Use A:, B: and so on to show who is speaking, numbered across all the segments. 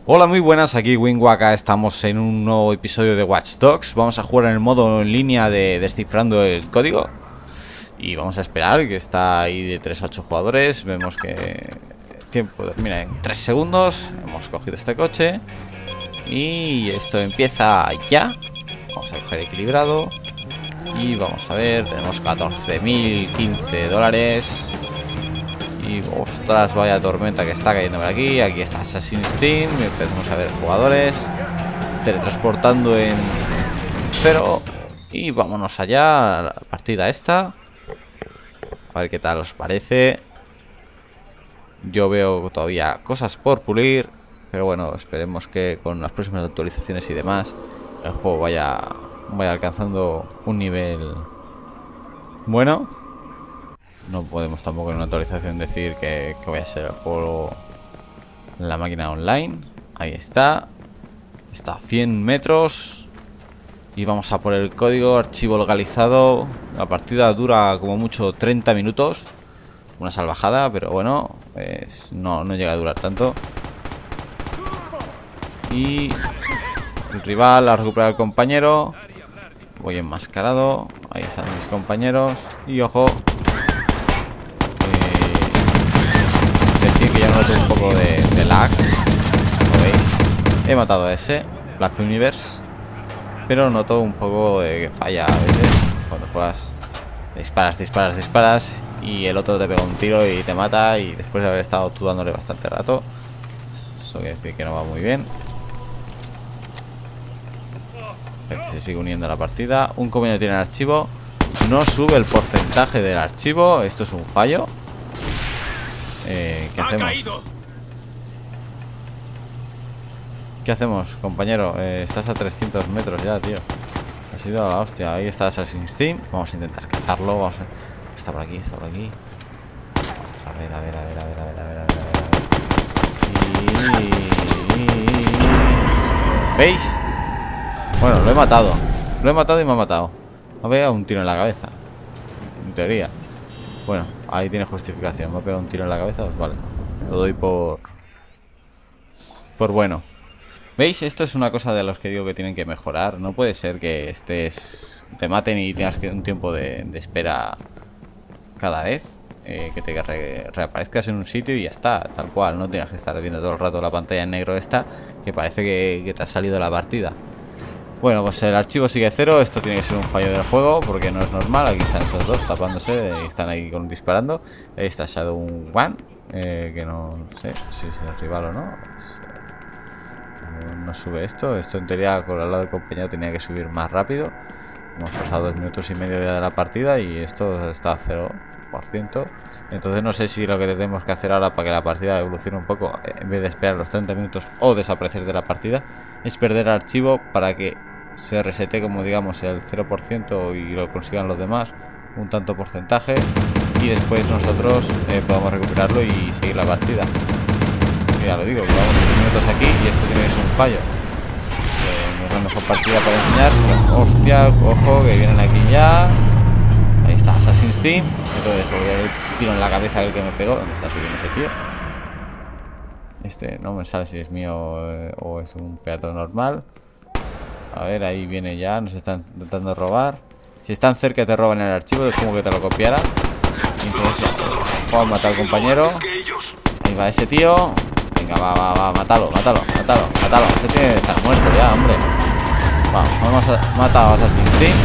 A: Hola, muy buenas, aquí Wingwaka, estamos en un nuevo episodio de Watch Dogs. Vamos a jugar en el modo en línea de descifrando el código. Y vamos a esperar, que está ahí de 3 a 8 jugadores. Vemos que el tiempo termina en 3 segundos. Hemos cogido este coche y esto empieza ya. Vamos a coger equilibrado. Y vamos a ver, tenemos 14.015 dólares. Y ostras, vaya tormenta que está cayendo por aquí. Aquí está Assassin's Team. Empezamos a ver jugadores teletransportando en cero. Y vámonos allá a la partida esta. A ver qué tal os parece. Yo veo todavía cosas por pulir, pero bueno, esperemos que con las próximas actualizaciones y demás el juego vaya alcanzando un nivel bueno. No podemos tampoco en una actualización decir que vaya a ser el juego en la máquina online. Ahí está. Está a 100 metros. Y vamos a por el código, archivo localizado. La partida dura como mucho 30 minutos. Una salvajada, pero bueno, pues no llega a durar tanto. Y el rival ha recuperado al compañero. Voy enmascarado. Ahí están mis compañeros. Y ojo, decir que ya noto un poco de lag. Como veis, he matado a ese Black Universe, pero noto un poco de que falla a veces cuando juegas. Disparas y el otro te pega un tiro y te mata, y después de haber estado tú dándole bastante rato. Eso quiere decir que no va muy bien. Se sigue uniendo a la partida. Un compañero tiene el archivo. No sube el porcentaje del archivo. Esto es un fallo. ¿Qué hacemos? ¿Qué hacemos, compañero? Estás a 300 metros ya, tío. Ha sido la hostia. Ahí está Assassin's Team. Vamos a intentar cazarlo. Vamos a... Está por aquí, está por aquí. A ver. ¿Veis? Bueno, lo he matado. Lo he matado y me ha matado. Me ha pegado un tiro en la cabeza, en teoría. Bueno, ahí tiene justificación. Me ha pegado un tiro en la cabeza, pues vale. Lo doy por bueno. ¿Veis? Esto es una cosa de los que digo que tienen que mejorar. No puede ser que te maten y tengas un tiempo de espera cada vez. Que te reaparezcas en un sitio y ya está, tal cual. No tienes que estar viendo todo el rato la pantalla en negro esta, que parece que te ha salido la partida. Bueno, pues el archivo sigue cero. Esto tiene que ser un fallo del juego, porque no es normal. Aquí están estos dos tapándose y están ahí disparando. Ahí está Shadow One, que no sé si es el rival o no. No sube esto. Esto en teoría con el lado del compañero tenía que subir más rápido. Hemos pasado 2 minutos y medio ya de la partida y esto está a 0%. Entonces no sé si lo que tenemos que hacer ahora para que la partida evolucione un poco, en vez de esperar los 30 minutos o desaparecer de la partida, es perder el archivo para que se resete, como digamos, el 0% y lo consigan los demás, un tanto porcentaje, y después nosotros podamos recuperarlo y seguir la partida. Ya lo digo, llevamos 3 minutos aquí y esto tiene que ser un fallo. No es la mejor partida para enseñar. Hostia, ojo, que vienen aquí ya. Ahí está Assassin's Team. Entonces voy a dar el tiro en la cabeza del que me pegó. ¿Dónde está subiendo ese tío? No me sale si es mío o es un peatón normal. A ver, ahí viene ya. Nos están intentando robar. Si están cerca te roban el archivo. Es como que te lo copiaran. Y entonces ya, a matar al compañero. Ahí va ese tío. Venga, va, mátalo. Ese tiene que estar muerto ya, hombre. Vamos, hemos matado a Assassin's Team.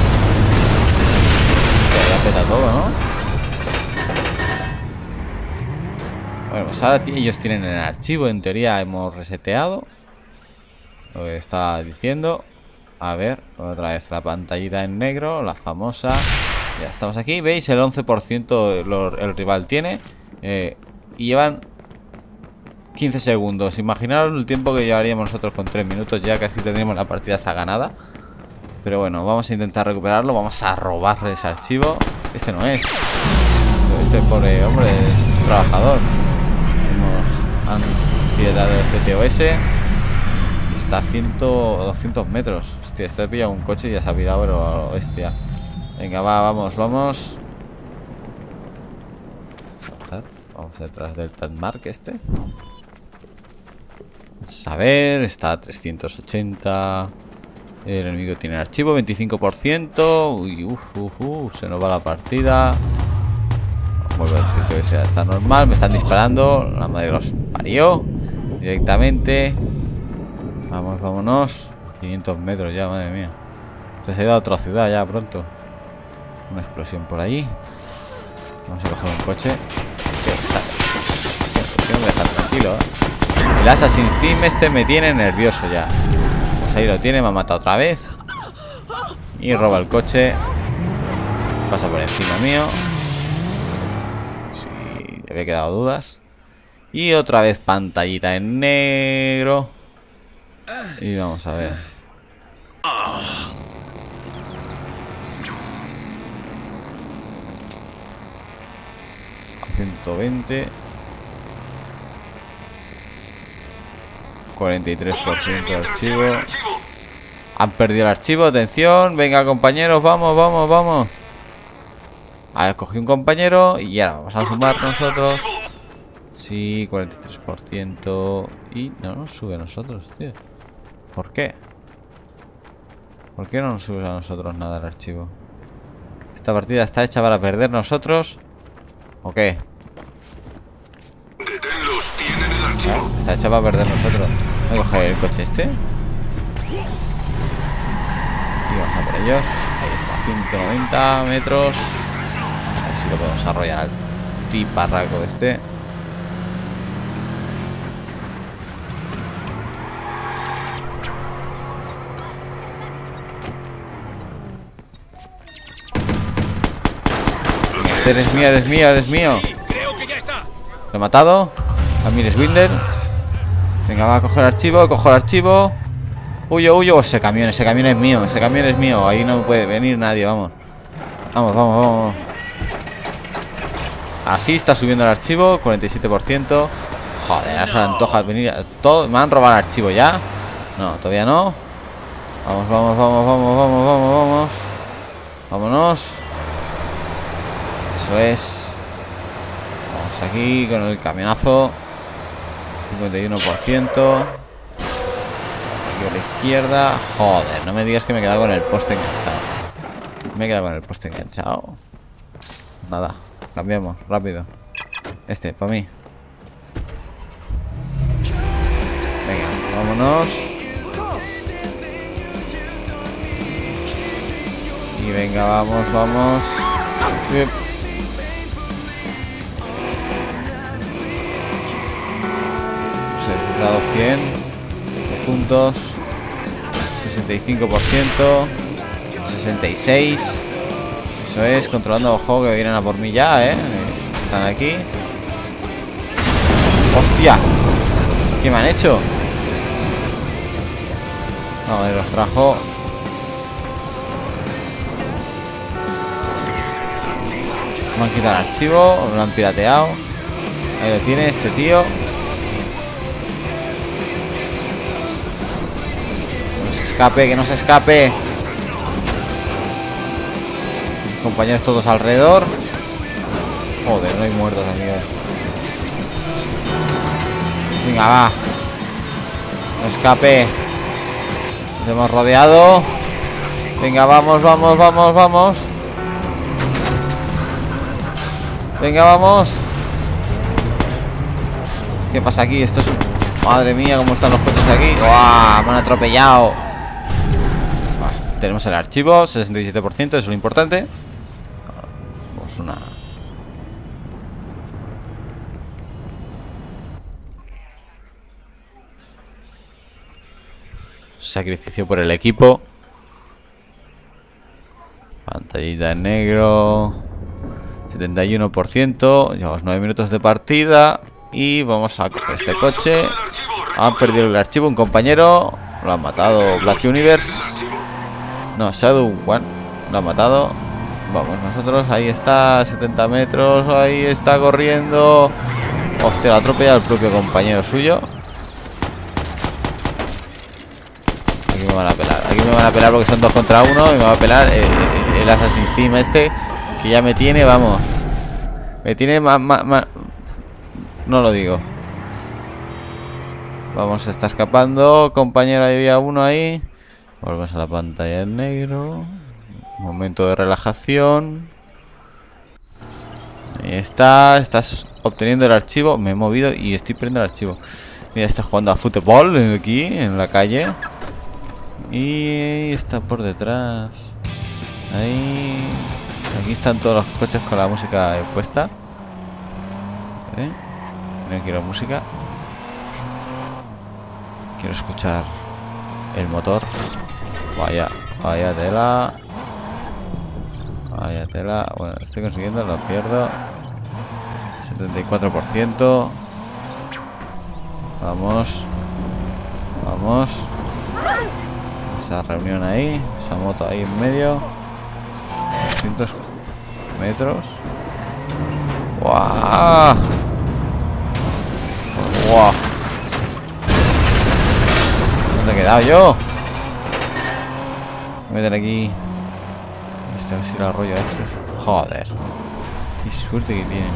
A: Hostia, ya peta todo, ¿no? Bueno, pues ahora ellos tienen el archivo. En teoría hemos reseteado lo que está diciendo. A ver, otra vez la pantallita en negro, la famosa. Ya estamos aquí, ¿veis? El 11% el rival tiene. Y llevan 15 segundos. Imaginaos el tiempo que llevaríamos nosotros con 3 minutos. Ya casi tendríamos la partida hasta ganada. Pero bueno, vamos a intentar recuperarlo. Vamos a robarle ese archivo. Este no es. Este pobre hombre es trabajador. Han piedad el CTOS. Está a 200 metros. Hostia, este ha pillado un coche y ya se ha pirado, pero a lo bestia. Venga, vamos. Vamos detrás del Tadmark este. Vamos a ver, está a 380. El enemigo tiene archivo, 25%. Uy, se nos va la partida. Vuelvo a decir que sea, está normal. Me están disparando. La madre los parió directamente. Vamos, vámonos. 500 metros ya, madre mía. Este se ha ido a otra ciudad ya pronto. Una explosión por allí. Vamos a coger un coche. Tengo que dejar tranquilo, ¿eh? El Assassin's Team este me tiene nervioso ya. Pues ahí lo tiene, me ha matado otra vez. Y roba el coche. Pasa por encima mío. Sí, había quedado dudas. Y otra vez pantallita en negro. Y vamos a ver. 120. 43% de archivo. Han perdido el archivo, atención. Venga, compañeros, vamos, vamos, vamos. A ver, cogí un compañero y ya vamos a sumar nosotros. Sí, 43%. Y no nos sube a nosotros, tío. ¿Por qué? ¿Por qué no nos sube a nosotros nada el archivo? ¿Esta partida está hecha para perder nosotros? ¿O qué? Está hecha para perder nosotros. Voy a coger el coche este. Y vamos a por ellos. Ahí está, 190 metros. A ver si lo podemos arrollar al tiparraco este. Eres mío, eres mío, eres mío. Lo he matado. Samir Swindle. Venga, va a coger archivo, cojo el archivo. Huyo, huyo. Ese camión es mío, ese camión es mío. Ahí no puede venir nadie, vamos. Vamos, vamos, vamos. Así está subiendo el archivo, 47%. Joder, ahora se le antoja venir. Todo, me han robado el archivo ya. No, todavía no. Vamos, vamos, vamos, vamos, vamos, vamos, vamos. Vámonos. Eso es. Vamos aquí con el camionazo. 51%. Aquí a la izquierda. Joder, no me digas que me he quedado con el poste enganchado. Me he quedado con el poste enganchado. Nada, cambiamos, rápido. Este, para mí. Venga, vámonos. Y venga, vamos, vamos. Grado 100 puntos, 65%, 66. Eso es, controlando, ojo que vienen a por mí ya, están aquí. ¡Hostia! ¿Qué me han hecho? No, me los trajo. Me han quitado el archivo, me lo han pirateado. Ahí lo tiene este tío. Que no se escape. Compañeros todos alrededor. Joder, no hay muertos aquí. Venga, va. No escape. Nos hemos rodeado. Venga, vamos, vamos, vamos, vamos. Venga, vamos. ¿Qué pasa aquí? Esto es... Madre mía, cómo están los coches aquí. ¡Guau! Me han atropellado. Tenemos el archivo, 67%, eso es lo importante. Vamos una... Sacrificio por el equipo. Pantallita en negro. 71%. Llevamos 9 minutos de partida. Y vamos a coger este coche. Han perdido el archivo un compañero. Lo han matado Black Universe. No, Shadow One. Lo ha matado. Vamos nosotros. Ahí está, 70 metros. Ahí está corriendo. Hostia, lo ha atropellado el propio compañero suyo. Aquí me van a pelar. Aquí me van a pelar porque son 2 contra 1. Y me va a pelar el Assassin's Team este. Que ya me tiene, vamos. Me tiene no lo digo. Vamos, se está escapando. Compañero, había uno ahí. Volvemos a la pantalla en negro. Momento de relajación. Ahí está. Estás obteniendo el archivo. Me he movido y estoy perdiendo el archivo. Mira, está jugando a fútbol aquí, en la calle. Y está por detrás. Ahí. Aquí están todos los coches con la música puesta. No quiero música. Quiero escuchar el motor. Vaya tela. Vaya tela. Bueno, lo estoy consiguiendo, lo pierdo. 74%. Vamos. Esa reunión ahí. Esa moto ahí en medio. 200 metros. ¡Guau! ¡Guau! ¿Dónde he quedado yo? Voy a meter aquí. A ver si lo arroyo a estos. Joder. Qué suerte que tienen.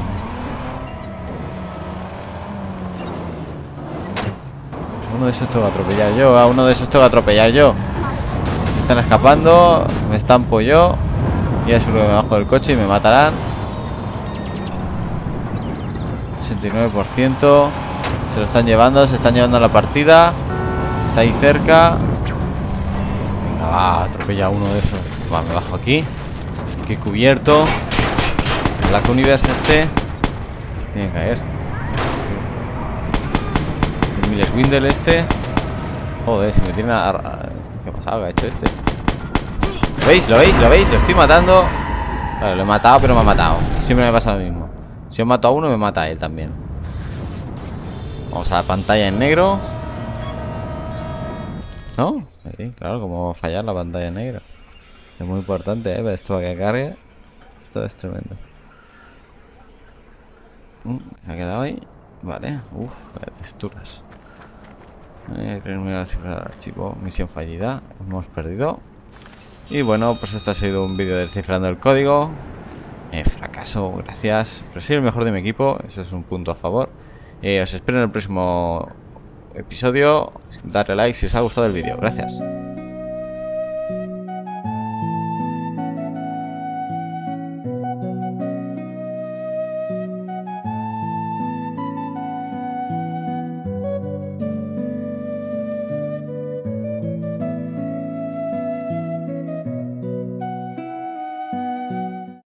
A: Uno de esos tengo que atropellar yo. A uno de esos tengo que atropellar yo. Se están escapando. Me estampo yo. Y ya seguro que me bajo del coche y me matarán. 89%. Se lo están llevando. Se están llevando a la partida. Está ahí cerca. Venga, va. Atropella a uno de esos. Va, me bajo aquí. Aquí cubierto. El Black Universe este. Tiene que caer. El Miles Windle este. Joder, si me tiene a... ¿Qué ha pasado? ¿Qué ha hecho este? ¿Lo veis? ¿Lo veis? ¿Lo veis? Lo estoy matando. Vale, lo he matado, pero me ha matado. Siempre me pasa lo mismo. Si yo mato a uno, me mata a él también. Vamos a la pantalla en negro. ¿No? Sí, claro, como fallar la pantalla en negro. Es muy importante, ¿eh? Esto para que cargue. Esto es tremendo. ¿Se ha quedado ahí? Vale. Uf, texturas. Terminar de cifrar el archivo. Misión fallida. Hemos perdido. Y bueno, pues esto ha sido un vídeo descifrando el código. Fracaso, gracias. Pero soy el mejor de mi equipo. Eso es un punto a favor. Os espero en el próximo episodio. Darle like si os ha gustado el vídeo. Gracias.